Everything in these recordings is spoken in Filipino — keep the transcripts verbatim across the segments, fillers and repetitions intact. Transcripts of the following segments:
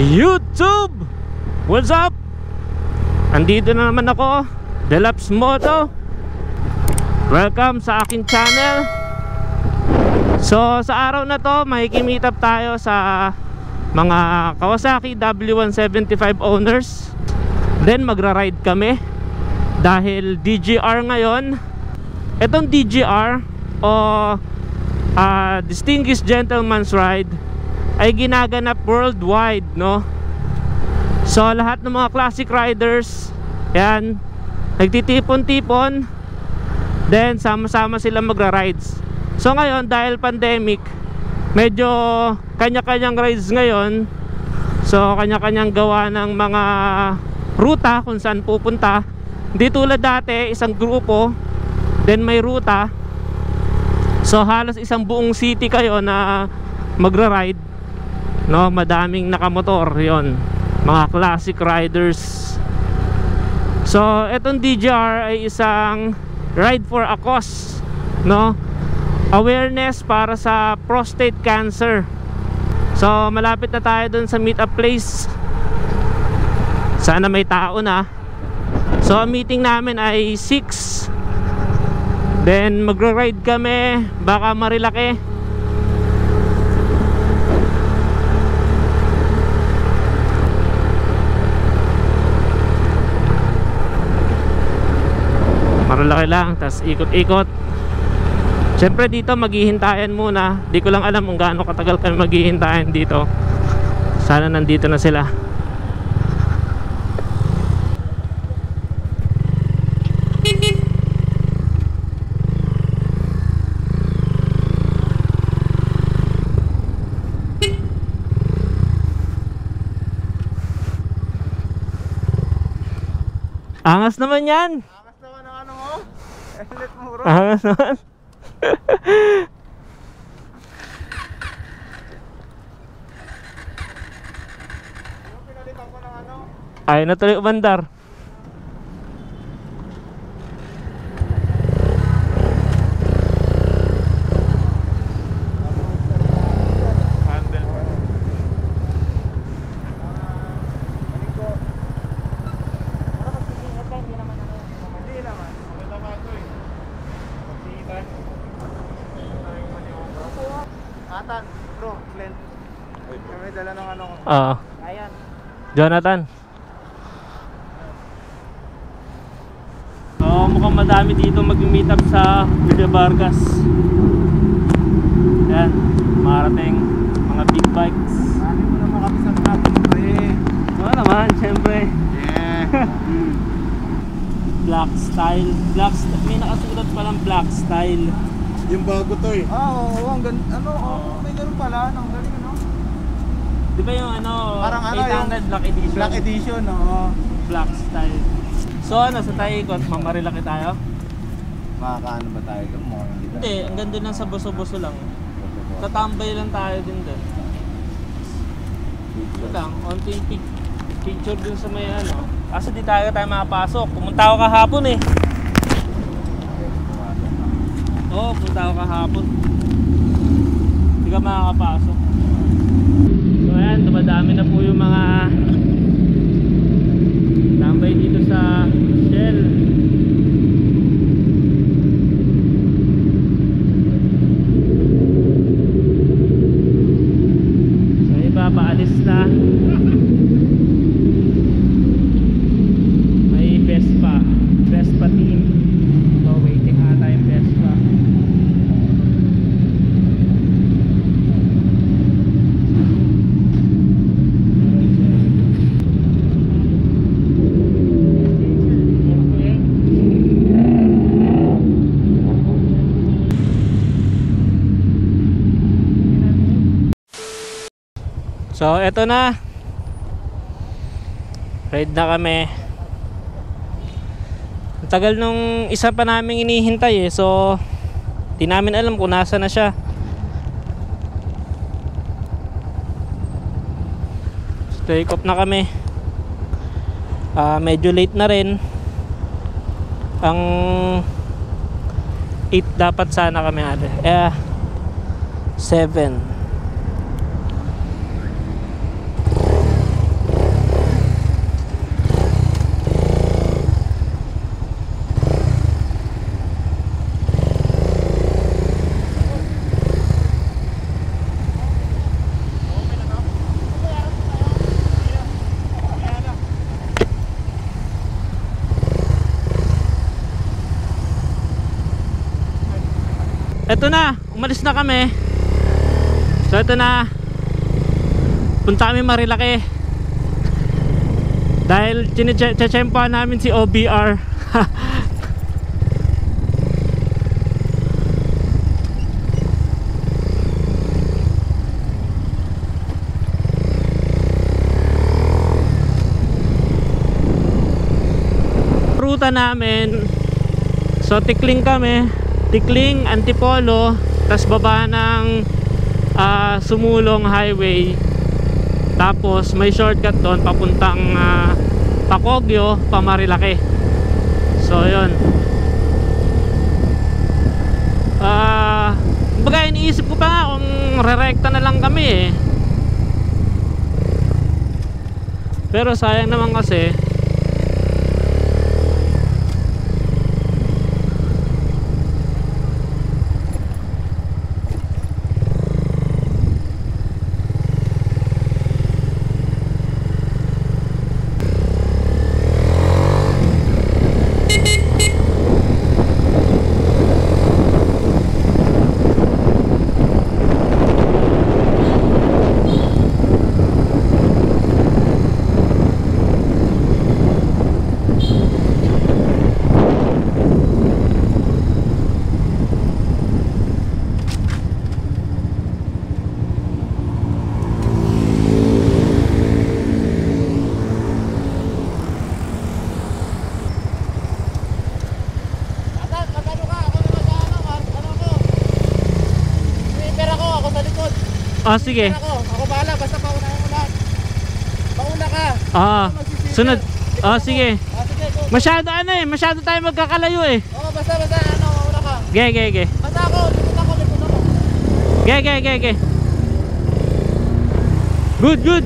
YouTube! What's up? Andito na naman ako, Delaps Moto. Welcome sa aking channel. So sa araw na to, makikimit up tayo sa mga Kawasaki W one seventy-five owners. Then magra-ride kami dahil D G R ngayon. Itong D G R o uh, Distinguished Gentleman's Ride ay ginaganap worldwide, no? So lahat ng mga classic riders, yan, nagtitipon-tipon, then sama-sama sila magra-rides. So ngayon, dahil pandemic, medyo kanya-kanyang rides ngayon. So kanya-kanyang gawa ng mga ruta kung saan pupunta. Hindi tulad dati, isang grupo, then may ruta. So halos isang buong city kayo na magra-ride, no? Madaming nakamotor, yon, mga classic riders. So etong D G R ay isang ride for a cause, no? Awareness para sa prostate cancer. So malapit na tayo dun sa meet up place. Sana may tao na. So ang meeting namin ay six. Then magra-ride kami, baka Marilake. Marilake lang, tas ikot-ikot. Siyempre dito maghihintayan muna. Di ko lang alam kung gaano katagal kami maghihintayan dito. Sana nandito na sila. Angas naman yan. Angas naman ang ano mo. Elit mo bro. Angas naman. Yung pinalitan ko ng ano. Ayaw na tuloy umandar. Atan, bro, Glenn. Kami dala ng ano ko. Oo. Ayan. Jonathan. So mukhang madami dito mag-meet up sa Villa Vargas. Yan, marating mga big bikes. Ano mo naman kami sa traffic, pre? Oo naman, syempre. Yeah. Black style. Black st May nakasulat palang black style. Yung bago to eh. Ah, oo, oo, ang ganda. Ano, oh, may ganun pala. Ang galing, ano? Di ba yung ano, Parang ano, eight hundred yung Black Edition? Black Edition, oo. Black style. So ano, sa tayo ikot, mamarilaki tayo? Makakaano ba tayo doon? Mukhang hindi tayo. Hindi, ang ganda lang sa buso-buso lang. Tatambay lang tayo din doon. Ito lang, onting pic picture dun sa may ano. Kasi di tayo tayo makapasok. Pumunta ako kahapon eh. Oo, pumunta ako kahapon. Hindi ka makakapasok. So ayan, dumadami na po yung mga tambay dito sa Shell. So iba, paalis na. May Vespa, Vespa team. So waiting ata yung Vespa. So eto na, ride na kami. Ang tagal nung isa pa namin inihintay eh. So di namin alam kung nasa na siya. So, take off na kami. uh, Medyo late na rin. Ang eight dapat sana kami ada. Eh seven. eto na, umalis na kami. So eto na, punta kami Marilaki. Dahil chine-chempa namin si O B R. Ruta namin, so Tikling kami, Tikling, Antipolo, tas baba ng uh, Sumulong Highway, tapos may shortcut doon papuntang uh, Pacogyo, Pamarilaki. So yun, uh, baga iniisip ko pa nga kung re-recta na lang kami eh, pero sayang naman kasi oh sige. Ako, ako bahala, basta paunahin mo lahat. Pauna ka. Ah, sunod. Oh sige. Ah, sige, go. Masyado ano eh, masyado tayo magkakalayo eh. Oo, basta, basta, ano, mauna ka. Ge, ge, ge. Basta ako, likod ako, likod ako. Ge, ge, ge, ge. Good, good.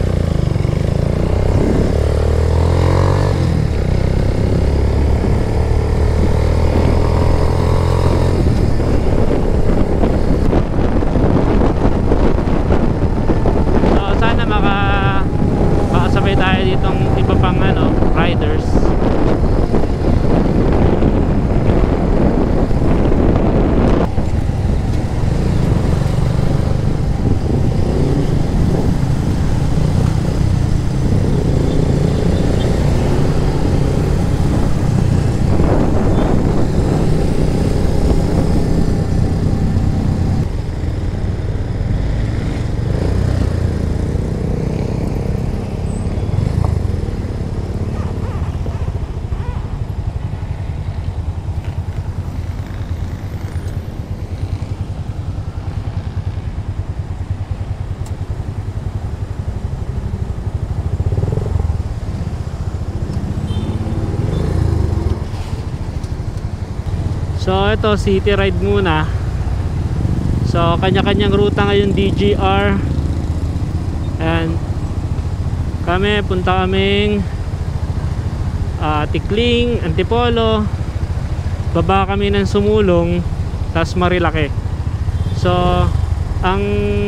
So ito, city ride muna. So kanya-kanyang ruta ngayon, D G R. And kami, punta kaming uh, Tikling, Antipolo, baba kami ng Sumulong, tas Marilaki. So ang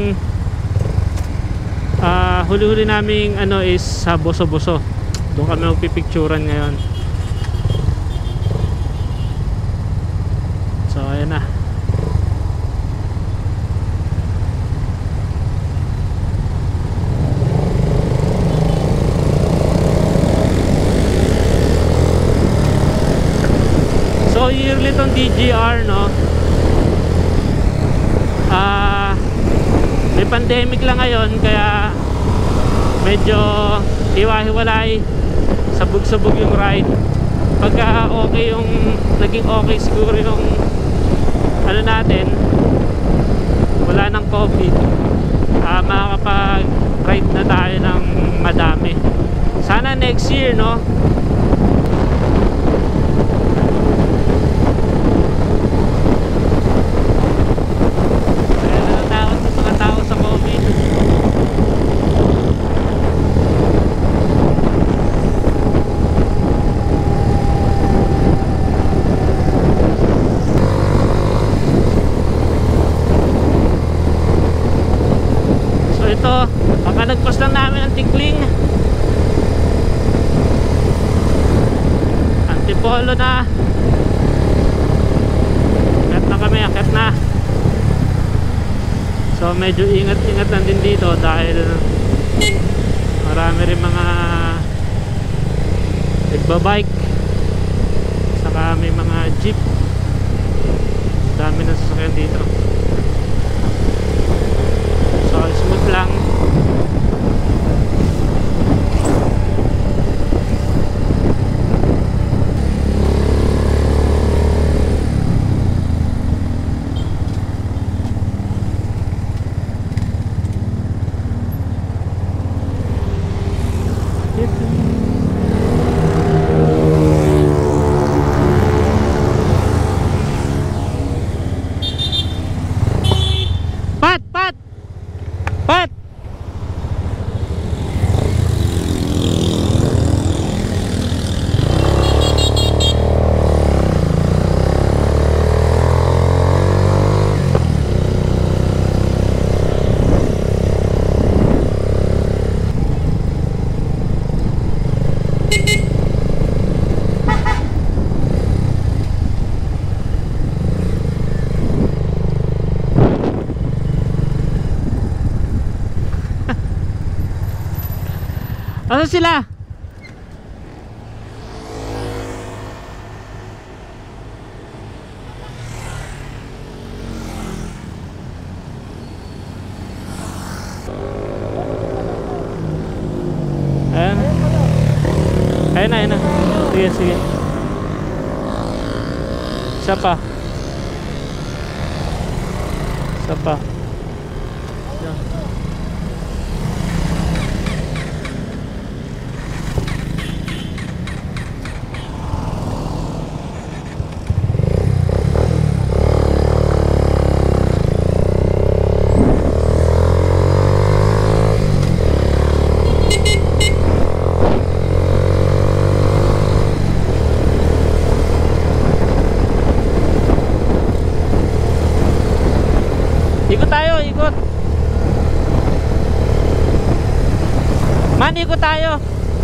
uh, huli-huli naming ano is sa Boso-Boso. Doon kami magpipicturan ngayon. So ayan na. So yearly tong D G R, no. Ah, uh, may pandemic lang ngayon kaya medyo hiwa-hiwalay, sabog-sabog yung ride. Pagka okay yung naging okay siguro yung ano natin, wala nang COVID, uh, makakapag ride na tayo ng madami. Sana next year, no. Kaya natatakot sa mga tao sa COVID. Nagpas lang namin ang Tikling, Antipolo na, at na na kami, akit na. So medyo ingat-ingat lang din dito dahil marami rin mga nagbabike, saka may mga jeep, dami na sasakyan dito. So smooth lang. Pat! Pat! Pat! Ano sila? Ayan. Ayan na, ayan na. Sige, sige. Isa pa. Isa pa. Yan. Ikot tayo, ikot. Man, ikot tayo.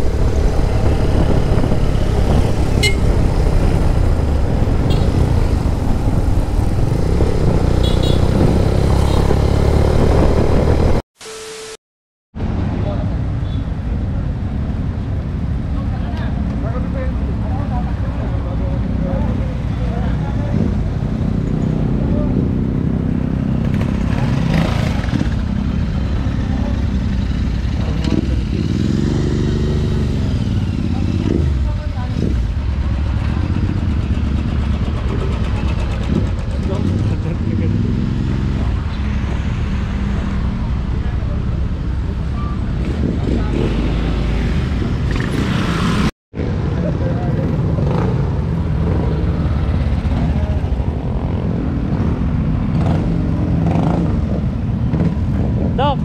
Dok.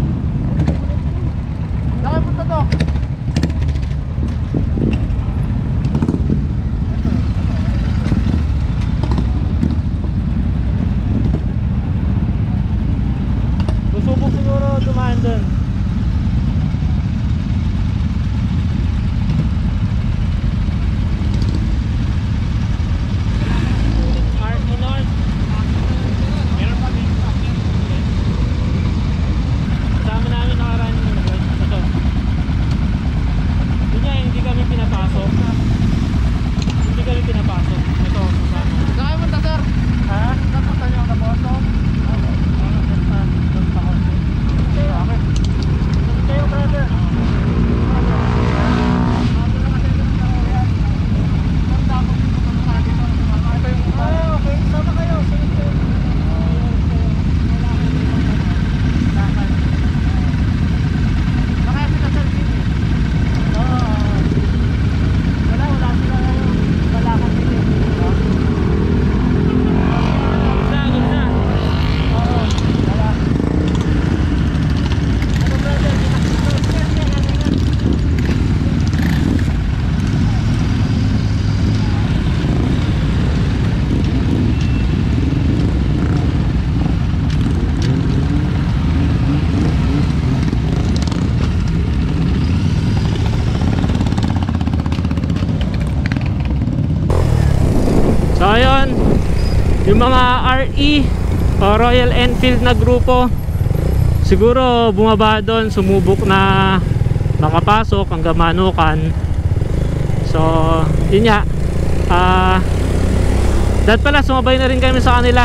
Saan punta, Dok? Susubok siguro dumaan dun. So ayun, yung mga R E o Royal Enfield na grupo, siguro bumaba doon, sumubok na nakapasok hanggang Manukan. So yun nga, ah uh, dahil pala sumabay na rin kami sa kanila.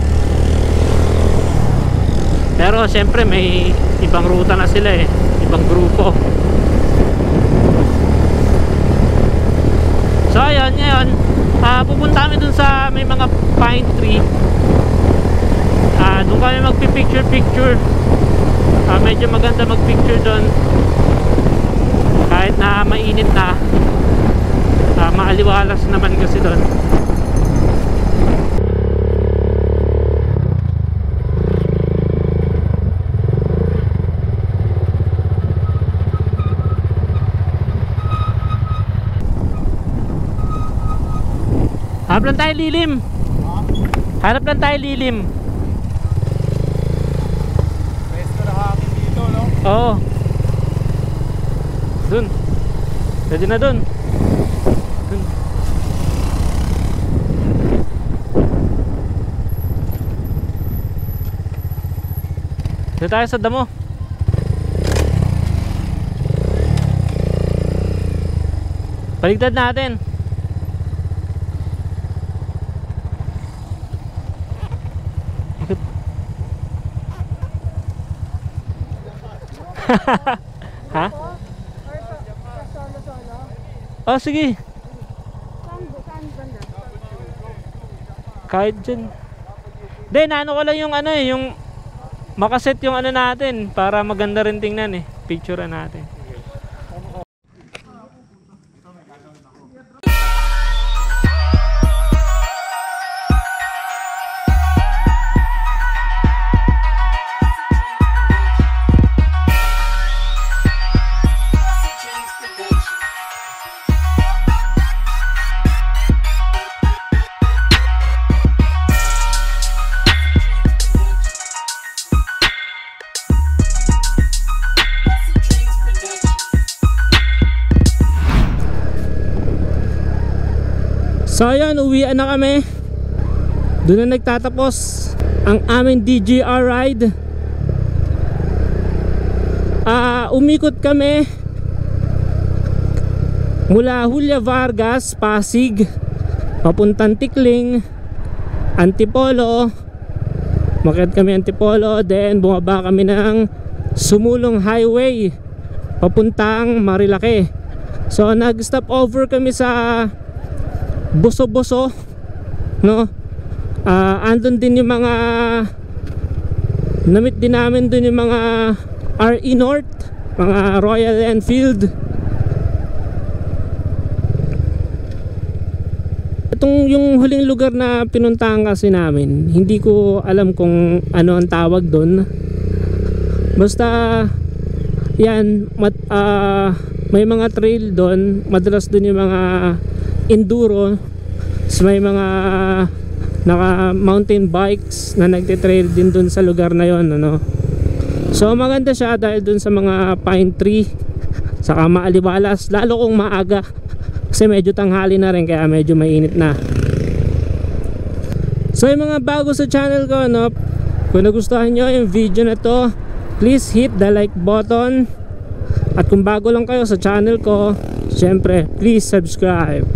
Pero syempre may ibang ruta na sila eh, ibang grupo. So ayun, ngayon uh, pupunta kami dun sa may mga pine tree. uh, Doon kami magpipicture picture. uh, Medyo maganda magpicture dun. Kahit na mainit na, uh, maaliwalas naman kasi dun. Hanap lang tayo lilim. Hanap lang tayo lilim. Pwesto na hangin dito, no? Oo. Dun. Pwede na dun. Dun. Dito tayo sa damo. Paligtad natin. Ha? Oh sige. Kahit dyan. Then ano ko lang yung ano eh, yung makaset yung ano natin para maganda rin tingnan eh, picture natin. So ayun, uwian na kami. Doon na nagtatapos ang aming D J R ride. uh, Umikot kami mula Julia Vargas, Pasig, papuntang Tikling, Antipolo. Makiat kami Antipolo, then bumaba kami ng Sumulong Highway papuntang Marilake. So nag stop over kami sa Boso-Boso, no? Uh, andun din yung mga namit din namin dun yung mga R E North, mga Royal Enfield. Itong yung huling lugar na pinuntahan kasi namin, hindi ko alam kung ano ang tawag dun. Basta yan, mat, uh, may mga trail dun. Madalas dun yung mga enduro, so may mga naka mountain bikes na nagte-trail din dun sa lugar na yon, ano. So maganda siya dahil dun sa mga pine tree, saka maaliwalas, lalo kung maaga kasi medyo tanghali na rin kaya medyo mainit na. So yung mga bago sa channel ko, no, kung nagustuhan nyo yung video na to, please hit the like button. At kung bago lang kayo sa channel ko, syempre please subscribe.